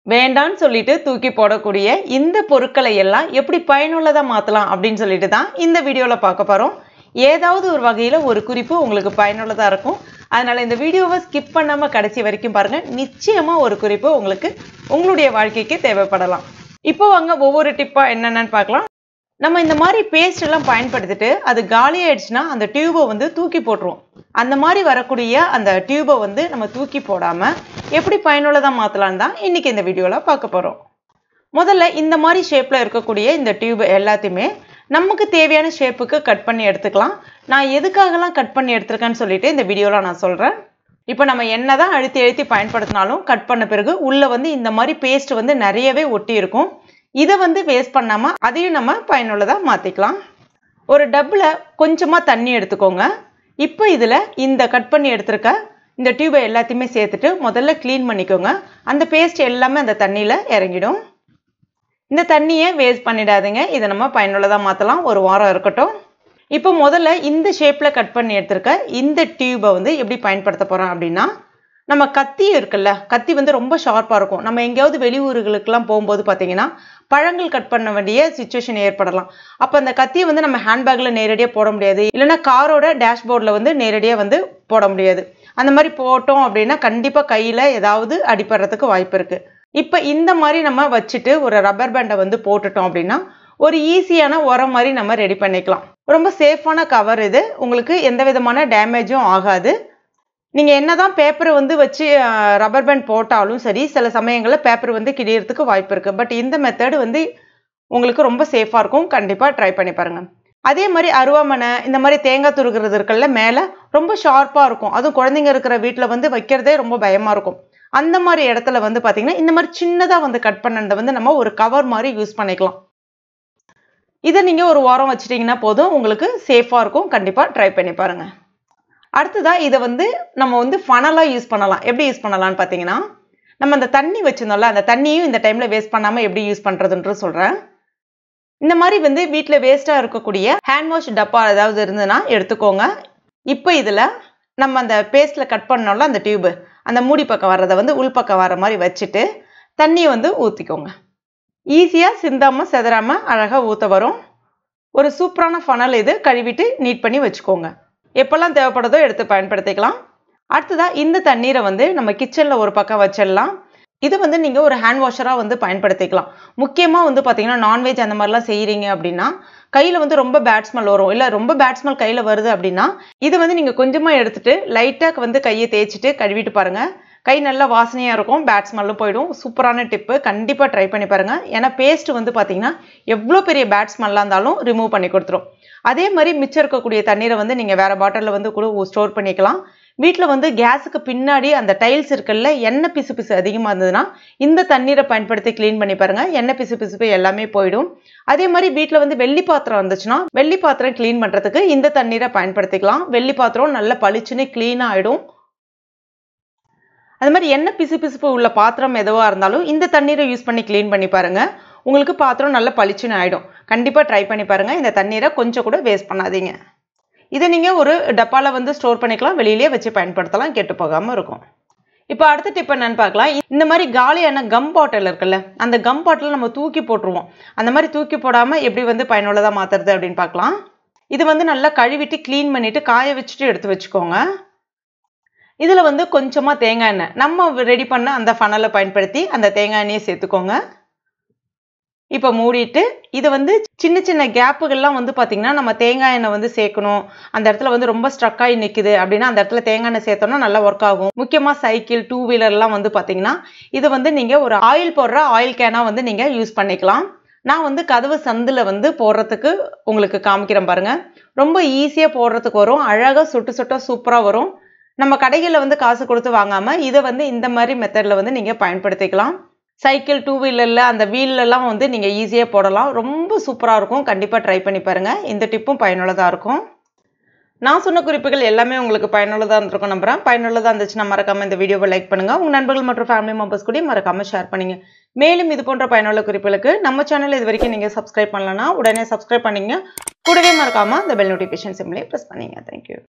வேண்டான்னு சொல்லிட்டு தூக்கி போடக்கூடிய இந்த பொருட்களை எல்லாம் எப்படி பயனுள்ளதா மாத்தலாம் அப்படின்னு சொல்லிட்டு தான் இந்த வீடியோல பார்க்க போறோம். ஏதாவது ஒரு வகையில ஒரு குறிப்பு உங்களுக்கு பயனுள்ளதா இருக்கும். அதனால இந்த வீடியோவை ஸ்கிப் பண்ணாம கடைசி வரைக்கும் பாருங்க. நிச்சயமா ஒரு குறிப்பு உங்களுக்கு உங்களுடைய வாழ்க்கைக்கு தேவைப்படலாம். இப்போ வாங்க ஒவ்வொரு டிப்பா என்னென்னு பார்க்கலாம். நம்ம இந்த மாதிரி பேஸ்ட் எல்லாம் பயன்படுத்திட்டு அது காலி ஆயிடுச்சுன்னா அந்த டியூபை வந்து தூக்கி போட்டுருவோம். அந்த மாதிரி வரக்கூடிய அந்த டியூபை வந்து நம்ம தூக்கி போடாம எப்படி பயனுள்ளதா மாத்தலாம்னு தான் இன்னைக்கு இந்த வீடியோல பார்க்க போறோம். முதல்ல இந்த மாதிரி ஷேப்ல இருக்கக்கூடிய இந்த டியூப் எல்லாத்தையுமே நமக்கு தேவையான ஷேப்புக்கு கட் பண்ணி எடுத்துக்கலாம். நான் எதுக்காகலாம் கட் பண்ணி எடுத்துருக்கேன்னு சொல்லிட்டு இந்த வீடியோல நான் சொல்றேன். இப்போ நம்ம என்னதான் அழுத்தி பயன்படுத்தினாலும் கட் பண்ண பிறகு உள்ள வந்து இந்த மாதிரி பேஸ்ட் வந்து நிறையவே ஒட்டி இருக்கும். இதை வந்து வேஸ்ட் பண்ணாம அதையும் நம்ம பயனுள்ளதா மாத்திக்கலாம். ஒரு டப்புல கொஞ்சமா தண்ணி எடுத்துக்கோங்க. இப்போ இதுல இந்த கட் பண்ணி எடுத்துருக்க இந்த டியூபை எல்லாத்தையுமே சேர்த்துட்டு முதல்ல கிளீன் பண்ணிக்கோங்க. அந்த பேஸ்ட் எல்லாமே அந்த தண்ணியில இறங்கிடும். இந்த தண்ணியை வேஸ்ட் பண்ணிடாதீங்க. இதை நம்ம பயனுள்ளதா மாத்தலாம். ஒரு வாரம் இருக்கட்டும். இப்போ முதல்ல இந்த ஷேப்ல கட் பண்ணி எடுத்துருக்க இந்த டியூபை வந்து எப்படி பயன்படுத்த போறோம் அப்படின்னா, நம்ம கத்தி இருக்குல்ல, கத்தி வந்து ரொம்ப ஷார்ப்பா இருக்கும். நம்ம எங்கேயாவது வெளியூர்களுக்கெல்லாம் போகும்போது பார்த்தீங்கன்னா பழங்கள் கட் பண்ண வேண்டிய சிச்சுவேஷன் ஏற்படலாம். அப்போ அந்த கத்தியை வந்து நம்ம ஹேண்ட்பேக்ல நேரடியாக போட முடியாது, இல்லைன்னா காரோட டேஷ்போர்டில் வந்து நேரடியாக வந்து போட முடியாது. அந்த மாதிரி போட்டோம் அப்படின்னா கண்டிப்பாக கையில் ஏதாவது அடிபடுறதுக்கு வாய்ப்பு இருக்கு. இப்போ இந்த மாதிரி நம்ம வச்சுட்டு ஒரு ரப்பர் பேண்டை வந்து போட்டுட்டோம் அப்படின்னா ஒரு ஈஸியான உரம் மாதிரி நம்ம ரெடி பண்ணிக்கலாம். ரொம்ப சேஃபான கவர் இது. உங்களுக்கு எந்த விதமான டேமேஜும் ஆகாது. நீங்க என்னதான் பேப்பரை வந்து வச்சு ரப்பர் பேண்ட் போட்டாலும் சரி, சில சமயங்களில் பேப்பர் வந்து கிழியறதுக்கு வாய்ப்பு இருக்கு. பட் இந்த மெத்தட் வந்து உங்களுக்கு ரொம்ப சேஃபா இருக்கும். கண்டிப்பா ட்ரை பண்ணி பாருங்க. அதே மாதிரி அருவாமனை, இந்த மாதிரி தேங்காய் துருகிறது இருக்குல்ல, மேல ரொம்ப ஷார்ப்பா இருக்கும். அதுவும் குழந்தைங்க இருக்கிற வீட்டில் வந்து வைக்கிறதே ரொம்ப பயமா இருக்கும். அந்த மாதிரி இடத்துல வந்து பாத்தீங்கன்னா இந்த மாதிரி சின்னதா வந்து கட் பண்ணதை வந்து நம்ம ஒரு கவர் மாதிரி யூஸ் பண்ணிக்கலாம். இதை நீங்க ஒரு வாரம் வச்சிட்டீங்கன்னா போதும், உங்களுக்கு சேஃபா இருக்கும். கண்டிப்பா ட்ரை பண்ணி பாருங்க. அடுத்ததா இதை வந்து நம்ம வந்து ஃபனலா யூஸ் பண்ணலாம். எப்படி யூஸ் பண்ணலாம்னு பார்த்தீங்கன்னா, நம்ம அந்த தண்ணி வச்சிருந்தோம்ல, அந்த தண்ணியும் இந்த டைம்ல வேஸ்ட் பண்ணாம எப்படி யூஸ் பண்றதுன்ற சொல்றேன். இந்த மாதிரி வந்து வீட்டில் வேஸ்டா இருக்கக்கூடிய ஹேண்ட் வாஷ் டப்பா ஏதாவது இருந்ததுன்னா எடுத்துக்கோங்க. இப்போ இதுல நம்ம அந்த பேஸ்ட்ல கட் பண்ணோம்ல அந்த டியூப், அந்த மூடி பக்கம் வர்றதை வந்து உள்பக்கம் வர மாதிரி வச்சுட்டு தண்ணியை வந்து ஊற்றிக்கோங்க. ஈஸியா சிந்தாம செதறாம அழகா ஊற்ற வரும். ஒரு சூப்பரான ஃபனல் இது. கழுவிட்டு நீட் பண்ணி வச்சுக்கோங்க. எப்பெல்லாம் தேவைப்படுதோ எடுத்து பயன்படுத்திக்கலாம். அடுத்ததா இந்த தண்ணீரை வந்து நம்ம கிச்சன்ல ஒரு பக்கம் வச்சிடலாம். இது வந்து நீங்க ஒரு ஹேண்ட் வாஷரா வந்து பயன்படுத்திக்கலாம். முக்கியமா வந்து பாத்தீங்கன்னா நான்வெஜ் அந்த மாதிரிலாம் செய்யறீங்க அப்படின்னா கையில வந்து ரொம்ப பேட் ஸ்மெல் வரும். இல்ல ரொம்ப பேட் ஸ்மெல் கையில வருது அப்படின்னா இது வந்து நீங்க கொஞ்சமா எடுத்துட்டு லைட்டா வந்து கையை தேய்ச்சிட்டு கழுவிட்டு பாருங்க. கை நல்லா வாசனையா இருக்கும், பேட் ஸ்மெல்லும் போயிடும். சூப்பரான டிப்பு. கண்டிப்பா ட்ரை பண்ணி பாருங்க. ஏன்னா பேஸ்ட் வந்து பாத்தீங்கன்னா எவ்வளவு பெரிய பேட் ஸ்மெல்லா இருந்தாலும் ரிமூவ் பண்ணி கொடுத்துரும். அதே மாதிரி மிச்சம் இருக்கக்கூடிய தண்ணீரை வந்து நீங்க வேற பாட்டில்ல வந்து கூட ஸ்டோர் பண்ணிக்கலாம். வீட்டுல வந்து கேஸுக்கு பின்னாடி அந்த டைல்ஸ் இருக்குல்ல, எண்ணெய் பிசு அதிகமா இருந்ததுன்னா இந்த தண்ணீரை பயன்படுத்தி கிளீன் பண்ணி பாருங்க. எண்ணெய் பிசு எல்லாமே போயிடும். அதே மாதிரி வீட்டுல வந்து வெள்ளி பாத்திரம் இருந்துச்சுன்னா வெள்ளி பாத்திரம் கிளீன் பண்றதுக்கு இந்த தண்ணீரை பயன்படுத்திக்கலாம். வெள்ளி பாத்திரம் நல்ல பளிச்சுன்னு கிளீனா ஆயிடும். அது மாதிரி எண்ணெய் பிசுப்பு உள்ள பாத்திரம் எதுவா இருந்தாலும் இந்த தண்ணீரை யூஸ் பண்ணி கிளீன் பண்ணி பாருங்க. உங்களுக்கு பாத்திரம் நல்ல பளிச்சுன்னு ஆயிடும். கண்டிப்பா ட்ரை பண்ணி பாருங்க. இந்த தண்ணீரை கொஞ்சம் கூட வேஸ்ட் பண்ணாதீங்க. இதை நீங்க ஒரு டப்பால வந்து ஸ்டோர் பண்ணிக்கலாம். வெளியிலேயே வச்சு பயன்படுத்தலாம். கெட்டு போகாம இருக்கும். இப்போ அடுத்த டிப் என்னன்னு பார்க்கலாம். இந்த மாதிரி காலியான கம் பாட்டில் இருக்குல்ல, அந்த கம் பாட்டில் நம்ம தூக்கி போட்டுருவோம். அந்த மாதிரி தூக்கி போடாம எப்படி வந்து பயனுள்ளதா மாத்துறது அப்படின்னு பார்க்கலாம். இது வந்து நல்லா கழுவிட்டு கிளீன் பண்ணிட்டு காய வச்சுட்டு எடுத்து வச்சுக்கோங்க. இதுல வந்து கொஞ்சமா தேங்காய் எண்ணெய் நம்ம ரெடி பண்ண அந்த ஃபனலை பயன்படுத்தி அந்த தேங்காய் எண்ணெயை சேர்த்துக்கோங்க. இப்போ மூடிட்டு இது வந்து சின்ன கேப்புகள்லாம் வந்து பாத்தீங்கன்னா நம்ம தேங்காய் எண்ணெய் வந்து சேர்க்கணும். அந்த இடத்துல வந்து ரொம்ப ஸ்ட்ரக் ஆகி நிக்குது அப்படின்னா அந்த இடத்துல தேங்காய் எண்ணெய் சேர்த்தோம்னா நல்லா ஒர்க் ஆகும். முக்கியமா சைக்கிள், 2 வீலர்லாம் வந்து பாத்தீங்கன்னா இது வந்து நீங்க ஒரு ஆயில் போடுற ஆயில் கேனா வந்து நீங்க யூஸ் பண்ணிக்கலாம். நான் வந்து கதவு சந்துல வந்து போடுறதுக்கு உங்களுக்கு காமிக்கிறேன் பாருங்க. ரொம்ப ஈஸியா போடுறதுக்கு வரும். அழகா சுட்டு சூப்பரா வரும். நம்ம கடைகளில் வந்து காசு கொடுத்து வாங்காம இதை வந்து இந்த மாதிரி மெத்தட்ல வந்து நீங்க பயன்படுத்திக்கலாம். சைக்கிள், 2 வீலர்ல அந்த வீல்ல எல்லாம் வந்து நீங்க ஈஸியா போடலாம். ரொம்ப சூப்பரா இருக்கும். கண்டிப்பா ட்ரை பண்ணி பாருங்க. இந்த டிப்பும் பயனுள்ளதா இருக்கும். நான் சொன்ன குறிப்புகள் எல்லாமே உங்களுக்கு பயனுள்ளதா இருந்திருக்கும் நம்புறேன். பயனுள்ளதா இருந்துச்சுன்னா மறக்காம இந்த வீடியோவை லைக் பண்ணுங்க. உங்க நண்பர்கள் மற்றும் ஃபேமிலி மெம்பர்ஸ் கூட மறக்காம ஷேர் பண்ணுங்க. மேலும் இது போன்ற பயனுள்ள குறிப்புகளுக்கு நம்ம சேனல் இது வரைக்கும் நீங்க சப்ஸ்கிரைப் பண்ணலன்னா உடனே சப்ஸ்கிரைப் பண்ணீங்க. கூடவே மறக்காம அந்த பெல் நோட்டிஃபிகேஷன் சிம்லயே பிரஸ் பண்ணீங்க. தேங்க்யூ.